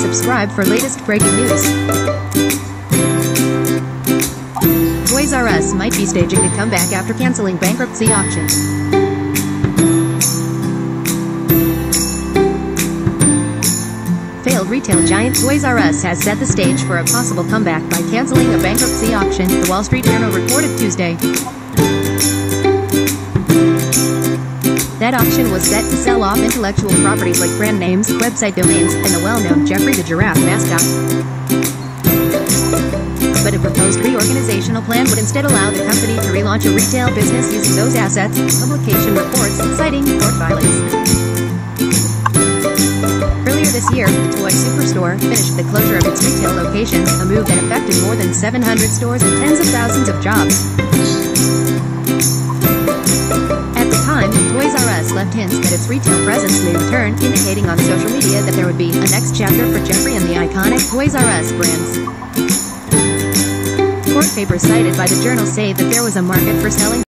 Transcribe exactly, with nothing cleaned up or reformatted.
subscribe for latest breaking news. Toys R Us might be staging a comeback after canceling bankruptcy auction. Failed retail giant Toys R Us has set the stage for a possible comeback by canceling a bankruptcy auction, the Wall Street Journal reported Tuesday. That auction was set to sell off intellectual properties like brand names, website domains, and the well-known Jeffrey the Giraffe mascot. But a proposed reorganizational plan would instead allow the company to relaunch a retail business using those assets, publication reports, citing court filings. Earlier this year, the toy superstore finished the closure of its retail locations, a move that affected more than seven hundred stores and tens of thousands of jobs. At the time, Toys R Us left hints that its retail presence may return, indicating on social media that there would be a next chapter for Jeffrey and the iconic Toys R Us brands. Court papers cited by the Journal say that there was a market for selling